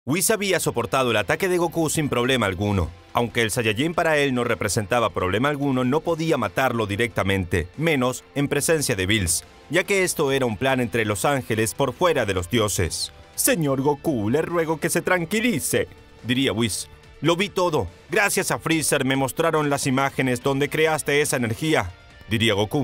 Whis había soportado el ataque de Goku sin problema alguno. Aunque el Saiyajin para él no representaba problema alguno, no podía matarlo directamente, menos en presencia de Bills, ya que esto era un plan entre los ángeles por fuera de los dioses. «Señor Goku, le ruego que se tranquilice», diría Whis. «Lo vi todo. Gracias a Freezer me mostraron las imágenes donde creaste esa energía», diría Goku.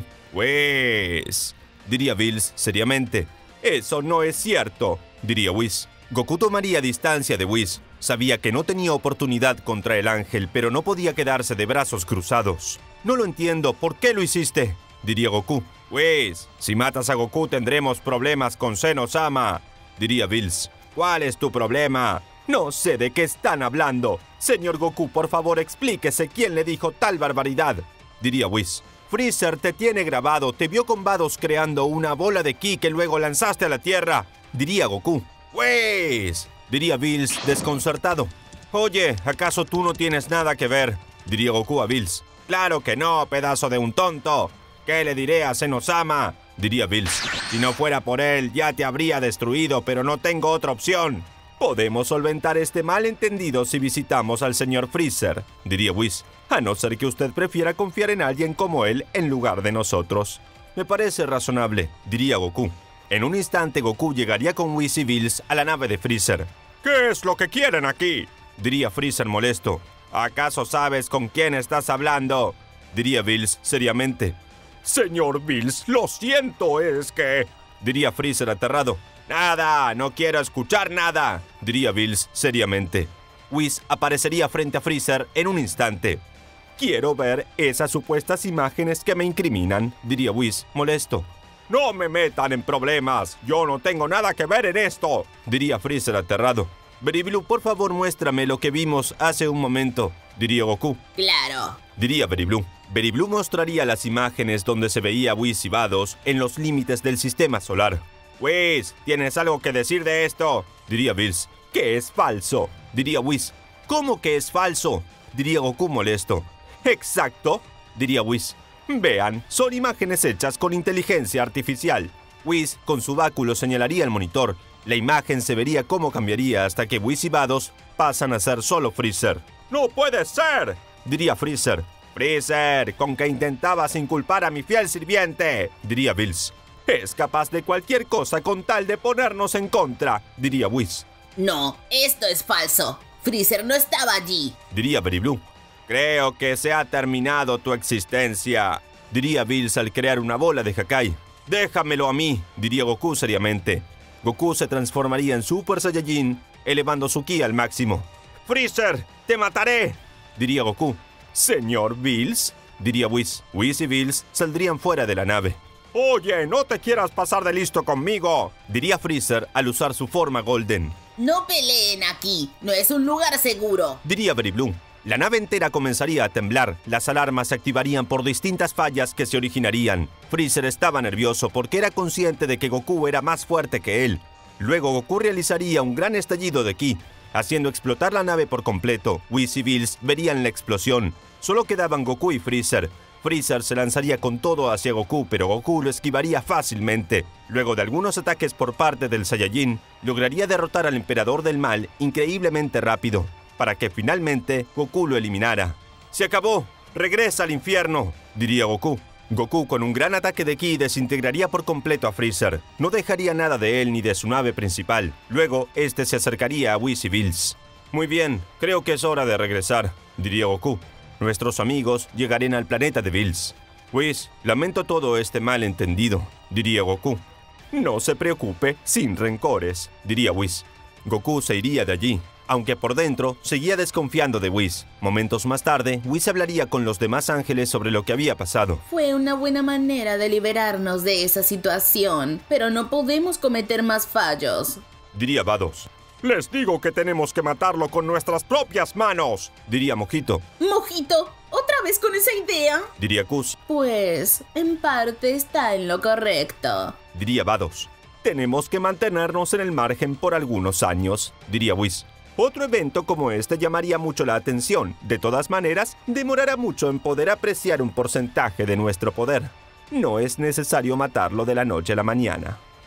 «Pues», diría Bills seriamente. «Eso no es cierto», diría Whis. Goku tomaría distancia de Whis. Sabía que no tenía oportunidad contra el ángel, pero no podía quedarse de brazos cruzados. «No lo entiendo, ¿por qué lo hiciste?», diría Goku. «Whis, si matas a Goku tendremos problemas con Zeno-sama», diría Bills. «¿Cuál es tu problema?». «No sé de qué están hablando. Señor Goku, por favor explíquese quién le dijo tal barbaridad», diría Whis. «Freezer te tiene grabado, te vio con Vados creando una bola de ki que luego lanzaste a la tierra», diría Goku. «Pues», diría Bills desconcertado. «Oye, ¿acaso tú no tienes nada que ver?», diría Goku a Bills. «Claro que no, pedazo de un tonto. ¿Qué le diré a Zeno-sama?», diría Bills. «Si no fuera por él, ya te habría destruido, pero no tengo otra opción». «Podemos solventar este malentendido si visitamos al señor Freezer», diría Whis. «A no ser que usted prefiera confiar en alguien como él en lugar de nosotros». «Me parece razonable», diría Goku. En un instante Goku llegaría con Whis y Bills a la nave de Freezer. «¿Qué es lo que quieren aquí?», diría Freezer molesto. «¿Acaso sabes con quién estás hablando?», diría Bills seriamente. «Señor Bills, lo siento, es que...», diría Freezer aterrado. «Nada, no quiero escuchar nada», diría Bills seriamente. Whis aparecería frente a Freezer en un instante. «Quiero ver esas supuestas imágenes que me incriminan», diría Whis molesto. «No me metan en problemas, yo no tengo nada que ver en esto», diría Freezer aterrado. «Beriblue, por favor muéstrame lo que vimos hace un momento», diría Goku. «Claro», diría Beriblue. Beriblue mostraría las imágenes donde se veía a Whis y Vados en los límites del sistema solar. «Whis, ¿tienes algo que decir de esto?», diría Bills. «Que es falso», diría Whis. «¿Cómo que es falso?», diría Goku molesto. «Exacto», diría Whis. «Vean, son imágenes hechas con inteligencia artificial». Whis, con su báculo, señalaría el monitor. La imagen se vería cómo cambiaría hasta que Whis y Vados pasan a ser solo Freezer. «¡No puede ser!», diría Freezer. «Freezer, con que intentabas inculpar a mi fiel sirviente», diría Bills. «Es capaz de cualquier cosa con tal de ponernos en contra», diría Whis. «No, esto es falso. Freezer no estaba allí», diría Beriblue. «Creo que se ha terminado tu existencia», diría Bills al crear una bola de Hakai. «Déjamelo a mí», diría Goku seriamente. Goku se transformaría en Super Saiyajin, elevando su ki al máximo. «Freezer, te mataré», diría Goku. «Señor Bills», diría Whis. Whis y Bills saldrían fuera de la nave. «Oye, no te quieras pasar de listo conmigo», diría Freezer al usar su forma Golden. «No peleen aquí, no es un lugar seguro», diría Beriblue. La nave entera comenzaría a temblar, las alarmas se activarían por distintas fallas que se originarían. Freezer estaba nervioso porque era consciente de que Goku era más fuerte que él. Luego Goku realizaría un gran estallido de ki, haciendo explotar la nave por completo. Whis y Bills verían la explosión. Solo quedaban Goku y Freezer. Freezer se lanzaría con todo hacia Goku, pero Goku lo esquivaría fácilmente. Luego de algunos ataques por parte del Saiyajin, lograría derrotar al Emperador del Mal increíblemente rápido, para que finalmente Goku lo eliminara. «Se acabó, regresa al infierno», diría Goku. Goku, con un gran ataque de ki, desintegraría por completo a Freezer. No dejaría nada de él ni de su nave principal. Luego, este se acercaría a Whis y Bills. «Muy bien, creo que es hora de regresar», diría Goku. «Nuestros amigos llegarán al planeta de Bills». «Whis, lamento todo este malentendido», diría Goku. «No se preocupe, sin rencores», diría Whis. Goku se iría de allí, aunque por dentro seguía desconfiando de Whis. Momentos más tarde, Whis hablaría con los demás ángeles sobre lo que había pasado. «Fue una buena manera de liberarnos de esa situación, pero no podemos cometer más fallos», diría Vados. «Les digo que tenemos que matarlo con nuestras propias manos», diría Mojito. «Mojito, ¿otra vez con esa idea?», diría Kuz. «Pues, en parte está en lo correcto», diría Vados. «Tenemos que mantenernos en el margen por algunos años», diría Whis. «Otro evento como este llamaría mucho la atención. De todas maneras, demorará mucho en poder apreciar un porcentaje de nuestro poder. No es necesario matarlo de la noche a la mañana».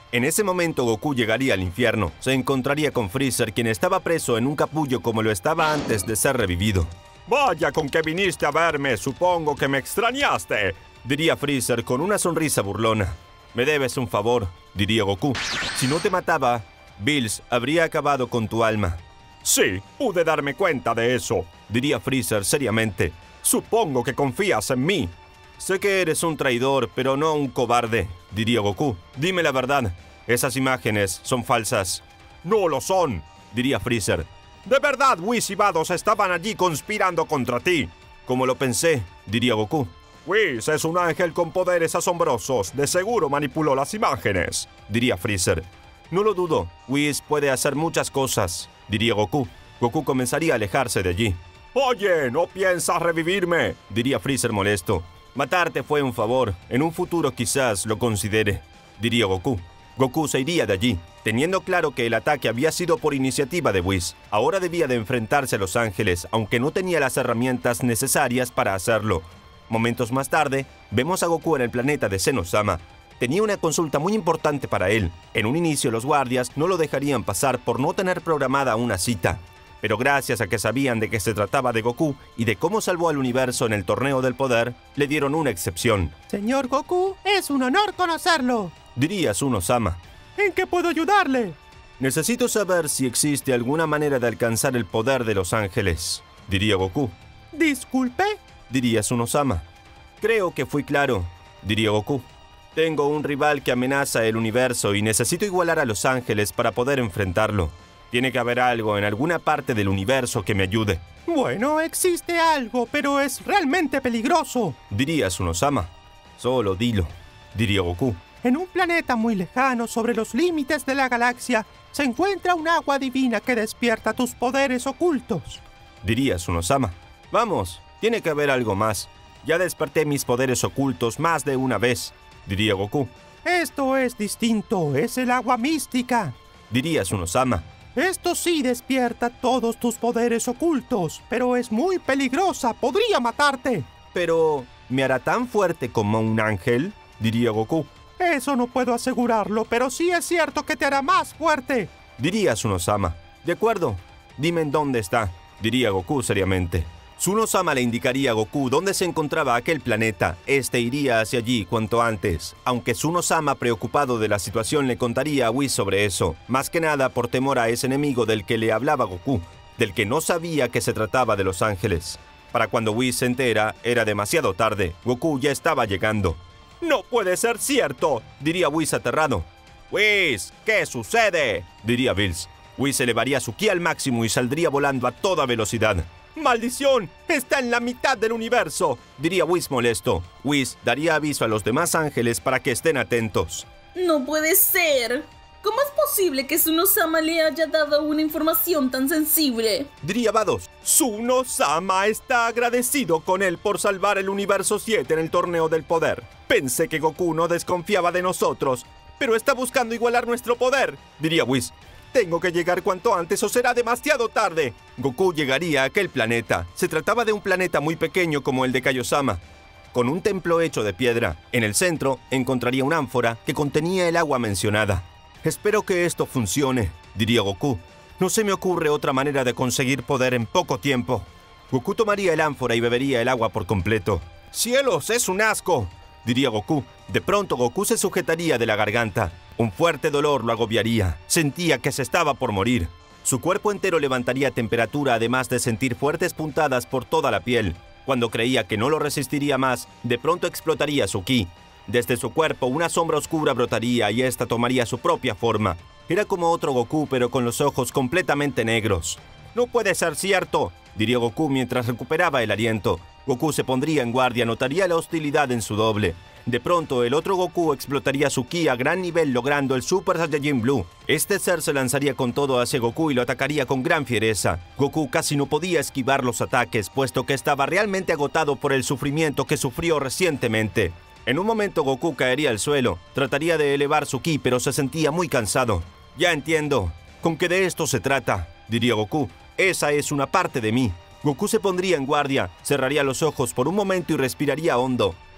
En ese momento Goku llegaría al infierno. Se encontraría con Freezer, quien estaba preso en un capullo como lo estaba antes de ser revivido. «Vaya con que viniste a verme, supongo que me extrañaste», diría Freezer con una sonrisa burlona. «Me debes un favor», diría Goku. «Si no te mataba, Bills habría acabado con tu alma». «Sí, pude darme cuenta de eso», diría Freezer seriamente. «Supongo que confías en mí». «Sé que eres un traidor, pero no un cobarde», diría Goku. «Dime la verdad, esas imágenes son falsas». «No lo son», diría Freezer. «De verdad, Whis y Vados estaban allí conspirando contra ti». «Como lo pensé», diría Goku. «Whis es un ángel con poderes asombrosos. De seguro manipuló las imágenes», diría Freezer. «No lo dudo. Whis puede hacer muchas cosas», diría Goku. Goku comenzaría a alejarse de allí. «Oye, ¿no piensas revivirme?», diría Freezer molesto. «Matarte fue un favor. En un futuro quizás lo considere», diría Goku. Goku se iría de allí, teniendo claro que el ataque había sido por iniciativa de Whis. Ahora debía de enfrentarse a los ángeles, aunque no tenía las herramientas necesarias para hacerlo. Momentos más tarde, vemos a Goku en el planeta de Zenosama. Tenía una consulta muy importante para él. En un inicio los guardias no lo dejarían pasar por no tener programada una cita. Pero gracias a que sabían de que se trataba de Goku y de cómo salvó al universo en el Torneo del Poder, le dieron una excepción. «Señor Goku, es un honor conocerlo», diría Zuno-sama. «¿En qué puedo ayudarle?» «Necesito saber si existe alguna manera de alcanzar el poder de los ángeles», diría Goku. «Disculpe», diría Zuno-sama. «Creo que fui claro», diría Goku. «Tengo un rival que amenaza el universo y necesito igualar a los ángeles para poder enfrentarlo. Tiene que haber algo en alguna parte del universo que me ayude». «Bueno, existe algo, pero es realmente peligroso», diría Zuno-sama. «Solo dilo», diría Goku. «En un planeta muy lejano sobre los límites de la galaxia se encuentra un agua divina que despierta tus poderes ocultos», diría Zuno-sama. «Vamos, tiene que haber algo más. Ya desperté mis poderes ocultos más de una vez», diría Goku. «Esto es distinto, es el agua mística», diría Zuno-sama. «Esto sí despierta todos tus poderes ocultos, pero es muy peligrosa, podría matarte». «Pero, ¿me hará tan fuerte como un ángel?», diría Goku. «Eso no puedo asegurarlo, pero sí es cierto que te hará más fuerte», diría Zuno-sama. «De acuerdo, dime en dónde está», diría Goku seriamente. Zuno-sama le indicaría a Goku dónde se encontraba aquel planeta. Este iría hacia allí cuanto antes, aunque Zuno-sama, preocupado de la situación, le contaría a Whis sobre eso, más que nada por temor a ese enemigo del que le hablaba Goku, del que no sabía que se trataba de los ángeles. Para cuando Whis se entera, era demasiado tarde. Goku ya estaba llegando. «¡No puede ser cierto!», diría Whis aterrado. «Whis, ¿qué sucede?», diría Bills. Whis elevaría su ki al máximo y saldría volando a toda velocidad. «¡Maldición! ¡Está en la mitad del universo!», diría Whis molesto. Whis daría aviso a los demás ángeles para que estén atentos. No puede ser. ¿Cómo es posible que Zuno-sama le haya dado una información tan sensible?, diría Vados. «Zuno-sama está agradecido con él por salvar el universo 7 en el Torneo del Poder. Pensé que Goku no desconfiaba de nosotros, pero está buscando igualar nuestro poder», diría Whis. «Tengo que llegar cuanto antes o será demasiado tarde». Goku llegaría a aquel planeta. Se trataba de un planeta muy pequeño como el de Kaiosama, con un templo hecho de piedra. En el centro encontraría una ánfora que contenía el agua mencionada. «Espero que esto funcione», diría Goku. «No se me ocurre otra manera de conseguir poder en poco tiempo». Goku tomaría el ánfora y bebería el agua por completo. «¡Cielos, es un asco!», diría Goku. De pronto Goku se sujetaría de la garganta. Un fuerte dolor lo agobiaría. Sentía que se estaba por morir. Su cuerpo entero levantaría temperatura, además de sentir fuertes puntadas por toda la piel. Cuando creía que no lo resistiría más, de pronto explotaría su ki. Desde su cuerpo una sombra oscura brotaría y esta tomaría su propia forma. Era como otro Goku, pero con los ojos completamente negros. «No puede ser cierto», diría Goku mientras recuperaba el aliento. Goku se pondría en guardia, notaría la hostilidad en su doble. De pronto, el otro Goku explotaría su ki a gran nivel, logrando el Super Saiyajin Blue. Este ser se lanzaría con todo hacia Goku y lo atacaría con gran fiereza. Goku casi no podía esquivar los ataques, puesto que estaba realmente agotado por el sufrimiento que sufrió recientemente. En un momento Goku caería al suelo. Trataría de elevar su ki, pero se sentía muy cansado. «Ya entiendo. ¿Con qué de esto se trata?», diría Goku. «Esa es una parte de mí». Goku se pondría en guardia, cerraría los ojos por un momento y respiraría hondo.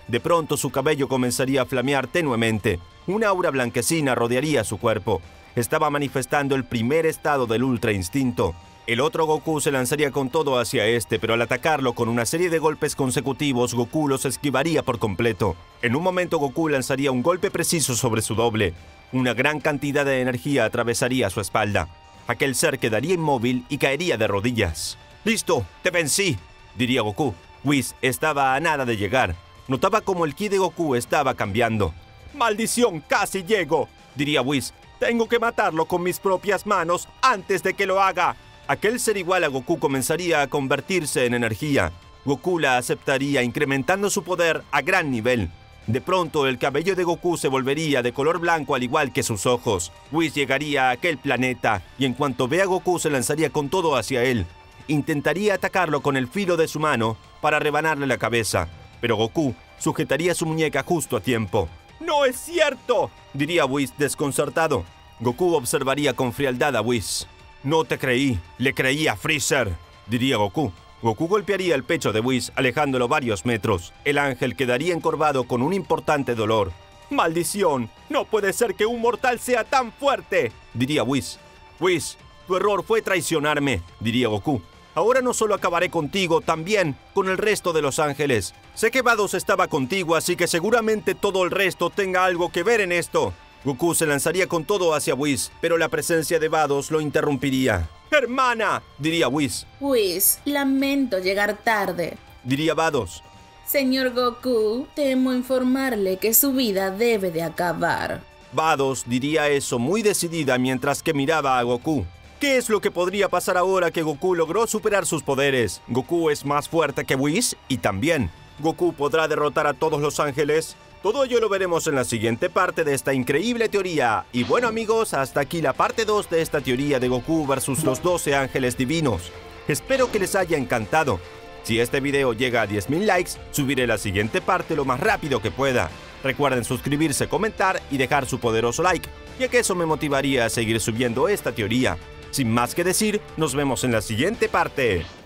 De pronto su cabello comenzaría a flamear tenuemente. Una aura blanquecina rodearía su cuerpo. Estaba manifestando el primer estado del Ultra Instinto. El otro Goku se lanzaría con todo hacia este, pero al atacarlo con una serie de golpes consecutivos, Goku los esquivaría por completo. En un momento Goku lanzaría un golpe preciso sobre su doble. Una gran cantidad de energía atravesaría su espalda. Aquel ser quedaría inmóvil y caería de rodillas. «¡Listo! ¡Te vencí!», diría Goku. Whis estaba a nada de llegar. Notaba como el ki de Goku estaba cambiando. «¡Maldición! ¡Casi llego!», diría Whis. «Tengo que matarlo con mis propias manos antes de que lo haga». Aquel ser igual a Goku comenzaría a convertirse en energía. Goku la aceptaría, incrementando su poder a gran nivel. De pronto, el cabello de Goku se volvería de color blanco al igual que sus ojos. Whis llegaría a aquel planeta y en cuanto vea a Goku se lanzaría con todo hacia él. Intentaría atacarlo con el filo de su mano para rebanarle la cabeza, pero Goku sujetaría su muñeca justo a tiempo. «¡No es cierto!», diría Whis desconcertado. Goku observaría con frialdad a Whis. «No te creí, le creí a Freezer», diría Goku. Goku golpearía el pecho de Whis, alejándolo varios metros. El ángel quedaría encorvado con un importante dolor. «¡Maldición! ¡No puede ser que un mortal sea tan fuerte!», diría Whis. «Whis, tu error fue traicionarme», diría Goku. «Ahora no solo acabaré contigo, también con el resto de los ángeles. Sé que Vados estaba contigo, así que seguramente todo el resto tenga algo que ver en esto». Goku se lanzaría con todo hacia Whis, pero la presencia de Vados lo interrumpiría. «¡Hermana!», diría Whis. Whis, lamento llegar tarde, diría Vados. Señor Goku, temo informarle que su vida debe de acabar. Vados diría eso muy decidida mientras que miraba a Goku. ¿Qué es lo que podría pasar ahora que Goku logró superar sus poderes? ¿Goku es más fuerte que Whis? Y también, ¿Goku podrá derrotar a todos los ángeles? Todo ello lo veremos en la siguiente parte de esta increíble teoría. Y bueno amigos, hasta aquí la parte 2 de esta teoría de Goku versus los 12 ángeles divinos. Espero que les haya encantado. Si este video llega a 10.000 likes, subiré la siguiente parte lo más rápido que pueda. Recuerden suscribirse, comentar y dejar su poderoso like, ya que eso me motivaría a seguir subiendo esta teoría. Sin más que decir, nos vemos en la siguiente parte.